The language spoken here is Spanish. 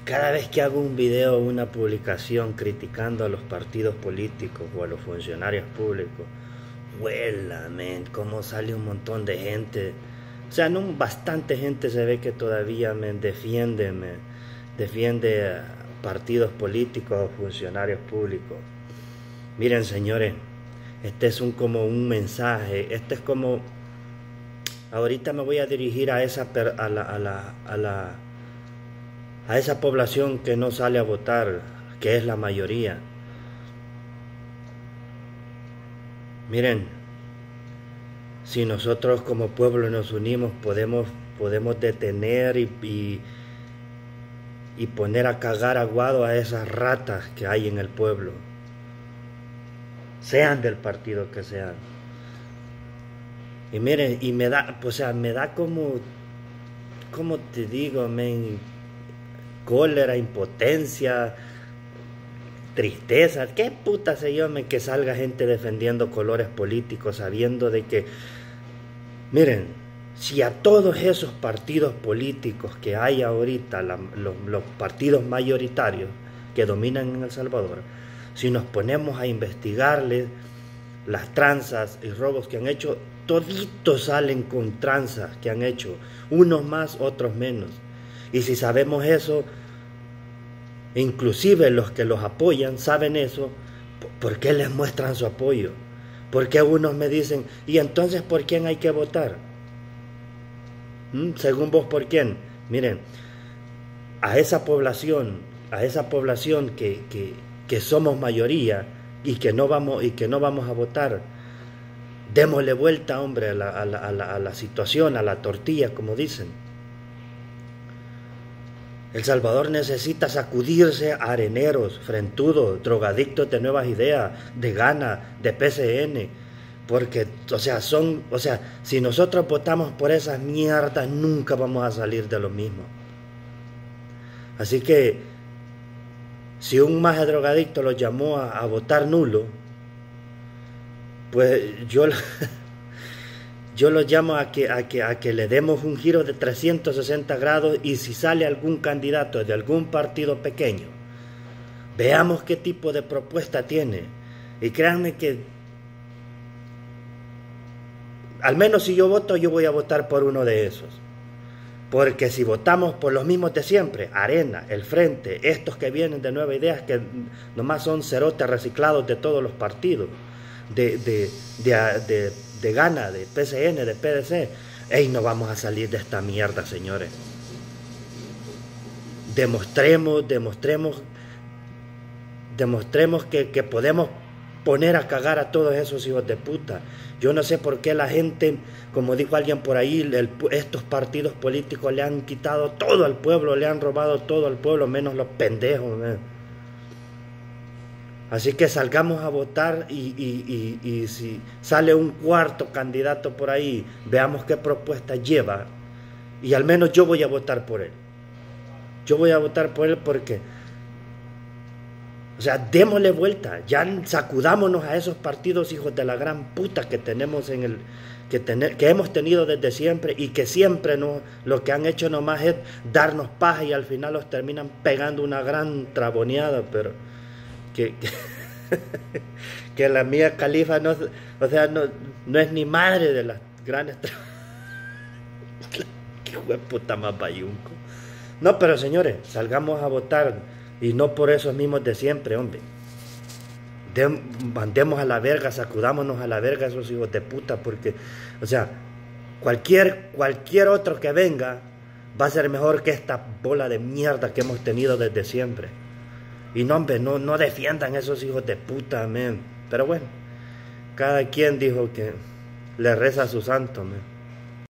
Cada vez que hago un video o una publicación criticando a los partidos políticos o a los funcionarios públicos, huela, men, cómo sale un montón de gente. O sea, no bastante gente se ve que todavía defiende a partidos políticos o funcionarios públicos. Miren, señores, este es como un mensaje, este es como, ahorita me voy a dirigir a esa población que no sale a votar, que es la mayoría. Miren, si nosotros como pueblo nos unimos, podemos detener y poner a cagar aguado a esas ratas que hay en el pueblo, sean del partido que sean. Y miren, y me da, o sea, me da como te digo, men, cólera, impotencia, tristeza, qué puta sé yo, men, que salga gente defendiendo colores políticos sabiendo de que, miren, si a todos esos partidos políticos que hay ahorita, los partidos mayoritarios que dominan en El Salvador, si nos ponemos a investigarles las tranzas y robos que han hecho, toditos salen con tranzas que han hecho, unos más, otros menos. Y si sabemos eso, inclusive los que los apoyan saben eso, ¿por qué les muestran su apoyo? ¿Por qué unos me dicen, y entonces por quién hay que votar? Según vos, ¿por quién? Miren, a esa población que somos mayoría y que no vamos a votar, démosle vuelta, hombre, a la situación, a la tortilla, como dicen. El Salvador necesita sacudirse a areneros, frentudos, drogadictos de Nuevas Ideas, de Gana, de PCN, porque, si nosotros votamos por esas mierdas, nunca vamos a salir de lo mismo. Así que, si un maje drogadicto los llamó a votar nulo, pues yo los llamo a que le demos un giro de 360 grados y si sale algún candidato de algún partido pequeño, veamos qué tipo de propuesta tiene. Y créanme que, al menos si yo voto, yo voy a votar por uno de esos. Porque si votamos por los mismos de siempre, Arena, El Frente, estos que vienen de Nuevas Ideas, que nomás son cerotes reciclados de todos los partidos, de Gana, de PCN, de PDC, no vamos a salir de esta mierda, señores. Demostremos que podemos poner a cagar a todos esos hijos de puta. Yo no sé por qué la gente, como dijo alguien por ahí, estos partidos políticos le han quitado todo al pueblo, le han robado todo al pueblo, menos los pendejos, man. Así que salgamos a votar y si sale un cuarto candidato por ahí, veamos qué propuesta lleva. Y al menos yo voy a votar por él. Yo voy a votar por él porque, démosle vuelta. Ya sacudámonos a esos partidos hijos de la gran puta que tenemos que hemos tenido desde siempre y que siempre lo que han hecho nomás es darnos paja y al final los terminan pegando una gran traboneada, pero que la mía Califa no es ni madre de las grandes qué puta más bayunco. No, pero señores, salgamos a votar y no por esos mismos de siempre, hombre. Mandemos a la verga, sacudámonos a la verga a esos hijos de puta, porque, cualquier otro que venga va a ser mejor que esta bola de mierda que hemos tenido desde siempre. Y no, hombre, no defiendan a esos hijos de puta, men. Pero bueno, cada quien dijo que le reza a su santo, men.